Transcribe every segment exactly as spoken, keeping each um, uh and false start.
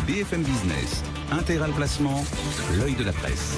B F M Business, Intégral Placement, l'œil de la presse.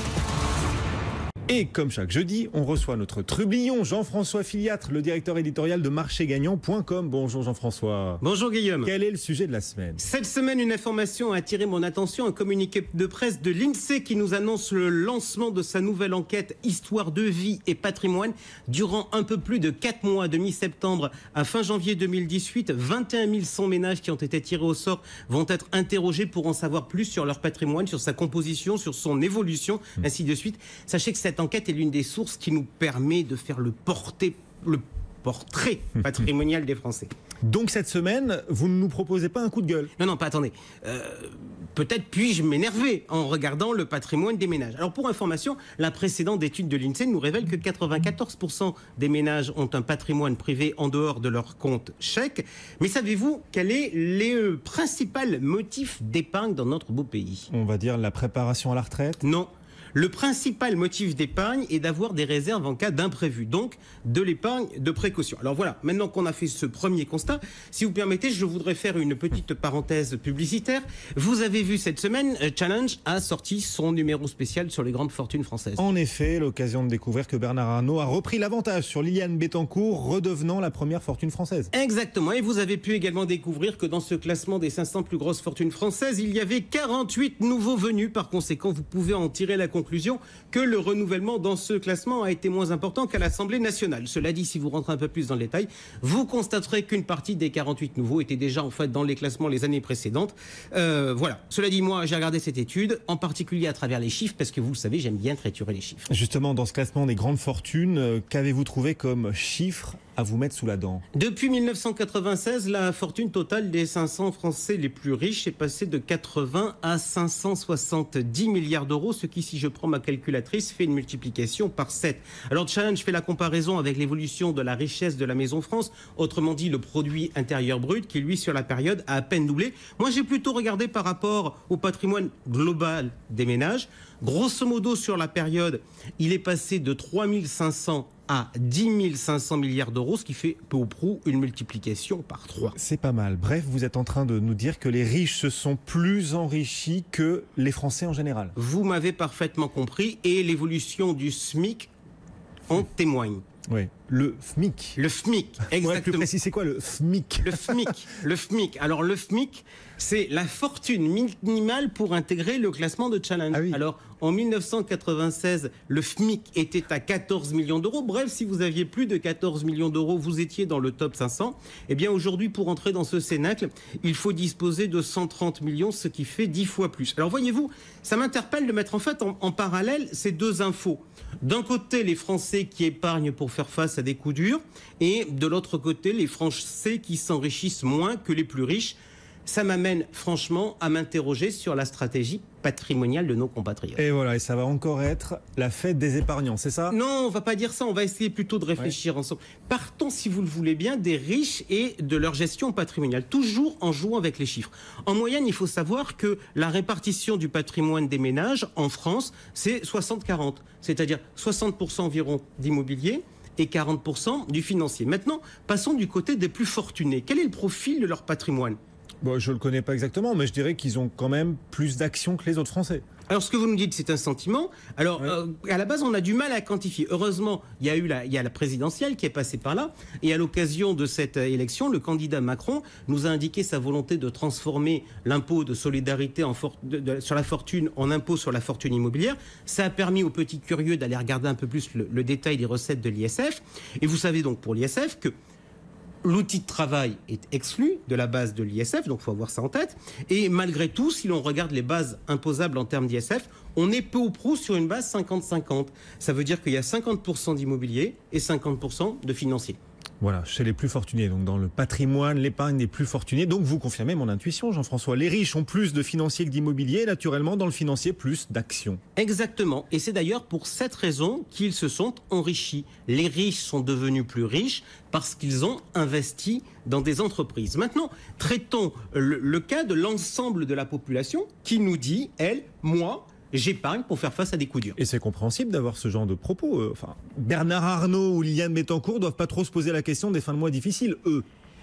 Et comme chaque jeudi, on reçoit notre trublion Jean-François Filiatre, le directeur éditorial de marché gagnant point com. Bonjour Jean-François. Bonjour Guillaume. Quel est le sujet de la semaine? Cette semaine, une information a attiré mon attention, un communiqué de presse de l'INSEE qui nous annonce le lancement de sa nouvelle enquête Histoire de vie et patrimoine. Durant un peu plus de quatre mois, de mi-septembre à fin janvier deux mille dix-huit, vingt et un mille cent ménages qui ont été tirés au sort vont être interrogés pour en savoir plus sur leur patrimoine, sur sa composition, sur son évolution, mmh. ainsi de suite. Sachez que cette enquête est l'une des sources qui nous permet de faire le, porté, le portrait patrimonial des Français. Donc cette semaine, vous ne nous proposez pas un coup de gueule? Non, non, pas attendez. Euh, peut-être puis-je m'énerver en regardant le patrimoine des ménages. Alors pour information, la précédente étude de l'INSEE nous révèle que quatre-vingt-quatorze pour cent des ménages ont un patrimoine privé en dehors de leur compte chèque. Mais savez-vous quel est le principal motif d'épargne dans notre beau pays? On va dire la préparation à la retraite? Non. Le principal motif d'épargne est d'avoir des réserves en cas d'imprévu, donc de l'épargne de précaution. Alors voilà, maintenant qu'on a fait ce premier constat, si vous permettez, je voudrais faire une petite parenthèse publicitaire. Vous avez vu cette semaine, Challenge a sorti son numéro spécial sur les grandes fortunes françaises. En effet, l'occasion de découvrir que Bernard Arnault a repris l'avantage sur Liliane Bettencourt, redevenant la première fortune française. Exactement, et vous avez pu également découvrir que dans ce classement des cinq cents plus grosses fortunes françaises, il y avait quarante-huit nouveaux venus. Par conséquent, vous pouvez en tirer la conclusion que le renouvellement dans ce classement a été moins important qu'à l'Assemblée nationale. Cela dit, si vous rentrez un peu plus dans le détail, vous constaterez qu'une partie des quarante-huit nouveaux étaient déjà en fait dans les classements les années précédentes. Euh, voilà. Cela dit, moi, j'ai regardé cette étude, en particulier à travers les chiffres, parce que vous le savez, j'aime bien triturer les chiffres. Justement, dans ce classement des grandes fortunes, euh, qu'avez-vous trouvé comme chiffres à vous mettre sous la dent? Depuis mille neuf cent quatre-vingt-seize, la fortune totale des cinq cents Français les plus riches est passée de quatre-vingts à cinq cent soixante-dix milliards d'euros, ce qui, si je prends ma calculatrice, fait une multiplication par sept. Alors Challenge fait la comparaison avec l'évolution de la richesse de la Maison France, autrement dit le produit intérieur brut, qui lui, sur la période, a à peine doublé. Moi, j'ai plutôt regardé par rapport au patrimoine global des ménages. Grosso modo, sur la période, il est passé de trois mille cinq cents à dix mille cinq cents milliards d'euros, ce qui fait peu ou prou une multiplication par trois. C'est pas mal. Bref, vous êtes en train de nous dire que les riches se sont plus enrichis que les Français en général. Vous m'avez parfaitement compris, et l'évolution du SMIC en témoigne. Oui, le FMIC. Le FMIC, exactement. Ouais, plus précis, c'est quoi le FMIC? Le FMIC, le FMIC. Alors le FMIC, c'est la fortune minimale pour intégrer le classement de Challenge. Ah oui. Alors en mille neuf cent quatre-vingt-seize, le FMIC était à quatorze millions d'euros. Bref, si vous aviez plus de quatorze millions d'euros, vous étiez dans le top cinq cents. Eh bien aujourd'hui, pour entrer dans ce cénacle, il faut disposer de cent trente millions, ce qui fait dix fois plus. Alors voyez-vous, ça m'interpelle de mettre en fait en, en parallèle ces deux infos. D'un côté, les Français qui épargnent pour faire face à des coups durs, et de l'autre côté, les Français qui s'enrichissent moins que les plus riches. Ça m'amène franchement à m'interroger sur la stratégie patrimoniale de nos compatriotes. Et voilà, et ça va encore être la fête des épargnants, c'est ça? Non, on va pas dire ça, on va essayer plutôt de réfléchir ouais. ensemble. Partons, si vous le voulez bien, des riches et de leur gestion patrimoniale, toujours en jouant avec les chiffres. En moyenne, il faut savoir que la répartition du patrimoine des ménages en France, c'est soixante quarante, c'est-à-dire soixante pour cent environ d'immobilier et quarante pour cent du financier. Maintenant, passons du côté des plus fortunés. Quel est le profil de leur patrimoine ? Bon, je ne le connais pas exactement, mais je dirais qu'ils ont quand même plus d'actions que les autres Français. Alors, ce que vous nous dites, c'est un sentiment. Alors, ouais. euh, à la base, on a du mal à quantifier. Heureusement, il y a eu la, il y a la présidentielle qui est passée par là. Et à l'occasion de cette élection, le candidat Macron nous a indiqué sa volonté de transformer l'impôt de solidarité en for- de, de, sur la fortune en impôt sur la fortune immobilière. Ça a permis aux petits curieux d'aller regarder un peu plus le, le détail des recettes de l'I S F. Et vous savez donc pour l'I S F que l'outil de travail est exclu de la base de l'I S F, donc il faut avoir ça en tête. Et malgré tout, si l'on regarde les bases imposables en termes d'I S F, on est peu ou prou sur une base cinquante cinquante. Ça veut dire qu'il y a cinquante pour cent d'immobilier et cinquante pour cent de financier. Voilà, chez les plus fortunés, donc dans le patrimoine, l'épargne des plus fortunés. Donc vous confirmez mon intuition, Jean-François. Les riches ont plus de financier que d'immobilier, et naturellement dans le financier plus d'actions. Exactement. Et c'est d'ailleurs pour cette raison qu'ils se sont enrichis. Les riches sont devenus plus riches parce qu'ils ont investi dans des entreprises. Maintenant, traitons le, le cas de l'ensemble de la population qui nous dit, elle, moi, j'épargne pour faire face à des coups durs. Et c'est compréhensible d'avoir ce genre de propos. Enfin, Bernard Arnault ou Liliane Bettencourt doivent pas trop se poser la question des fins de mois difficiles, eux.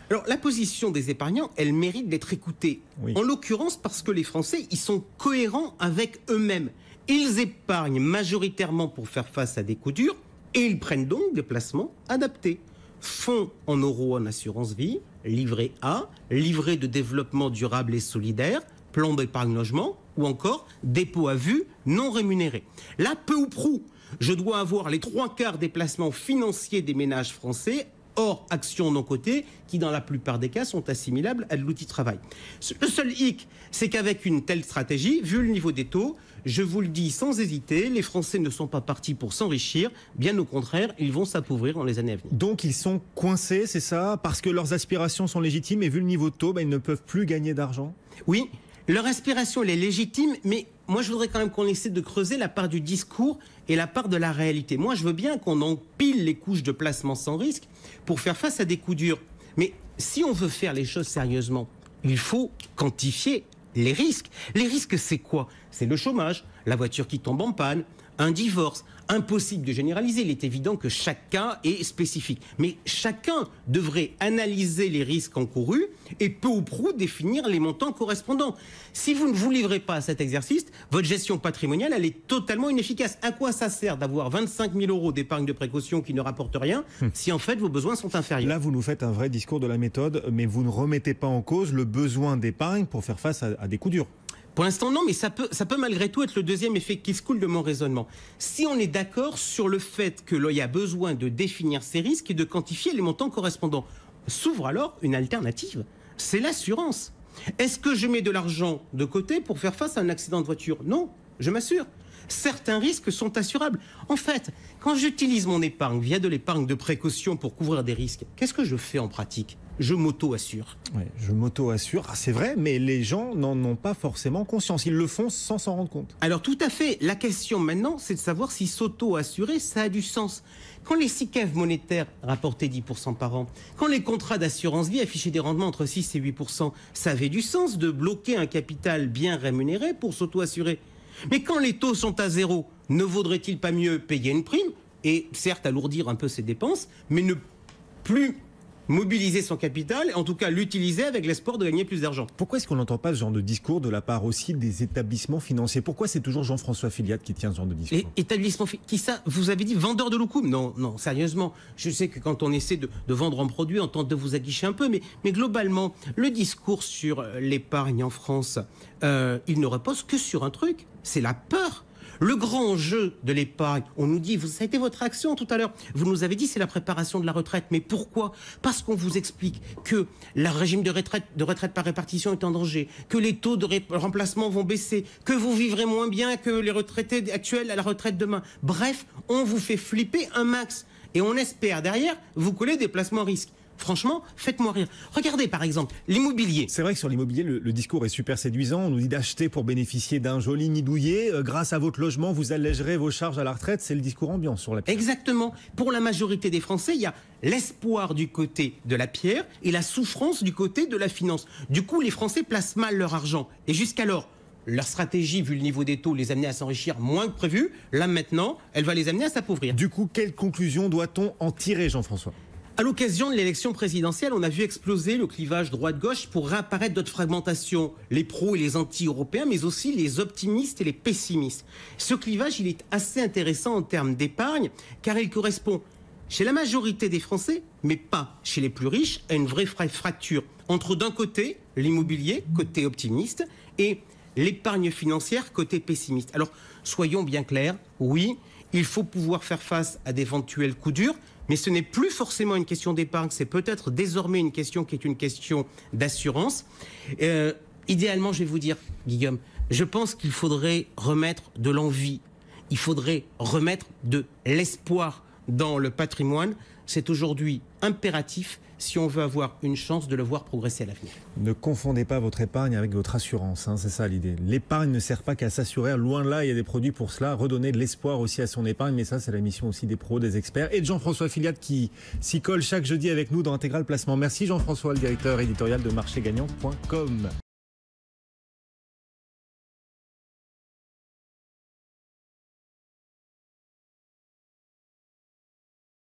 Alors, la position des épargnants, elle mérite d'être écoutée. Oui. En l'occurrence, parce que les Français, ils sont cohérents avec eux-mêmes. Ils épargnent majoritairement pour faire face à des coups durs et ils prennent donc des placements adaptés. Fonds en euros en assurance vie, livret A, livret de développement durable et solidaire, plan d'épargne logement ou encore dépôt à vue non rémunéré. Là, peu ou prou, je dois avoir les trois quarts des placements financiers des ménages français hors actions non cotées, qui dans la plupart des cas sont assimilables à de l'outil travail. Le seul hic, c'est qu'avec une telle stratégie, vu le niveau des taux, je vous le dis sans hésiter, les Français ne sont pas partis pour s'enrichir, bien au contraire, ils vont s'appauvrir dans les années à venir. Donc ils sont coincés, c'est ça? Parce que leurs aspirations sont légitimes et vu le niveau de taux, ben, ils ne peuvent plus gagner d'argent? Oui, leur aspiration elle est légitime, mais moi je voudrais quand même qu'on essaie de creuser la part du discours et la part de la réalité. Moi je veux bien qu'on empile les couches de placement sans risque pour faire face à des coups durs. Mais si on veut faire les choses sérieusement, il faut quantifier les risques. Les risques, c'est quoi? C'est le chômage, la voiture qui tombe en panne, un divorce. Impossible de généraliser. Il est évident que chaque cas est spécifique. Mais chacun devrait analyser les risques encourus et peu ou prou définir les montants correspondants. Si vous ne vous livrez pas à cet exercice, votre gestion patrimoniale, elle est totalement inefficace. À quoi ça sert d'avoir vingt-cinq mille euros d'épargne de précaution qui ne rapporte rien hum. si en fait vos besoins sont inférieurs? Là, vous nous faites un vrai discours de la méthode, mais vous ne remettez pas en cause le besoin d'épargne pour faire face à, à des coups durs. Pour l'instant, non, mais ça peut, ça peut malgré tout être le deuxième effet qui se coule de mon raisonnement. Si on est d'accord sur le fait qu'il y a besoin de définir ces risques et de quantifier les montants correspondants, s'ouvre alors une alternative, c'est l'assurance. Est-ce que je mets de l'argent de côté pour faire face à un accident de voiture? Non, je m'assure. Certains risques sont assurables. En fait, quand j'utilise mon épargne via de l'épargne de précaution pour couvrir des risques, qu'est-ce que je fais en pratique? Je m'auto-assure. Ouais, je m'auto-assure. Ah, c'est vrai, mais les gens n'en ont pas forcément conscience. Ils le font sans s'en rendre compte. Alors tout à fait. La question maintenant, c'est de savoir si s'auto-assurer, ça a du sens. Quand les S I C A V monétaires rapportaient dix pour cent par an, quand les contrats d'assurance vie affichaient des rendements entre six et huit pour cent, ça avait du sens de bloquer un capital bien rémunéré pour s'auto-assurer. Mais quand les taux sont à zéro, ne vaudrait-il pas mieux payer une prime et certes alourdir un peu ses dépenses, mais ne plus mobiliser son capital, en tout cas l'utiliser avec l'espoir de gagner plus d'argent? Pourquoi est-ce qu'on n'entend pas ce genre de discours de la part aussi des établissements financiers? Pourquoi c'est toujours Jean-François Filliat qui tient ce genre de discours? Les établissements qui ça? Vous avez dit vendeur de loukoum? Non, non, sérieusement. Je sais que quand on essaie de, de vendre un produit, on tente de vous aguicher un peu, mais, mais globalement, le discours sur l'épargne en France, euh, il ne repose que sur un truc, c'est la peur. Le grand enjeu de l'épargne, on nous dit, ça a été votre action tout à l'heure, vous nous avez dit c'est la préparation de la retraite. Mais pourquoi? Parce qu'on vous explique que le régime de retraite, de retraite par répartition est en danger, que les taux de remplacement vont baisser, que vous vivrez moins bien que les retraités actuels à la retraite demain. Bref, on vous fait flipper un max. Et on espère derrière vous coller des placements risques. Franchement, faites-moi rire. Regardez par exemple l'immobilier. C'est vrai que sur l'immobilier, le, le discours est super séduisant. On nous dit d'acheter pour bénéficier d'un joli nid douillet. Euh, grâce à votre logement, vous allégerez vos charges à la retraite. C'est le discours ambiant sur la pierre. Exactement. Pour la majorité des Français, il y a l'espoir du côté de la pierre et la souffrance du côté de la finance. Du coup, les Français placent mal leur argent. Et jusqu'alors, leur stratégie, vu le niveau des taux, les amener à s'enrichir moins que prévu. Là maintenant, elle va les amener à s'appauvrir. Du coup, quelle conclusion doit-on en tirer, Jean-François ? À l'occasion de l'élection présidentielle, on a vu exploser le clivage droite-gauche pour réapparaître d'autres fragmentations, les pros et les anti-européens, mais aussi les optimistes et les pessimistes. Ce clivage, il est assez intéressant en termes d'épargne, car il correspond chez la majorité des Français, mais pas chez les plus riches, à une vraie fracture entre d'un côté l'immobilier, côté optimiste, et l'épargne financière, côté pessimiste. Alors, soyons bien clairs, oui, il faut pouvoir faire face à d'éventuels coups durs, mais ce n'est plus forcément une question d'épargne, c'est peut-être désormais une question qui est une question d'assurance. Euh, idéalement, je vais vous dire, Guillaume, je pense qu'il faudrait remettre de l'envie, il faudrait remettre de l'espoir dans le patrimoine. C'est aujourd'hui impératif si on veut avoir une chance de le voir progresser à l'avenir. Ne confondez pas votre épargne avec votre assurance, hein, c'est ça l'idée. L'épargne ne sert pas qu'à s'assurer, loin de là, il y a des produits pour cela, redonner de l'espoir aussi à son épargne, mais ça c'est la mission aussi des pros, des experts, et de Jean-François Filliat qui s'y colle chaque jeudi avec nous dans Intégral Placement. Merci Jean-François, le directeur éditorial de marché gagnant point com.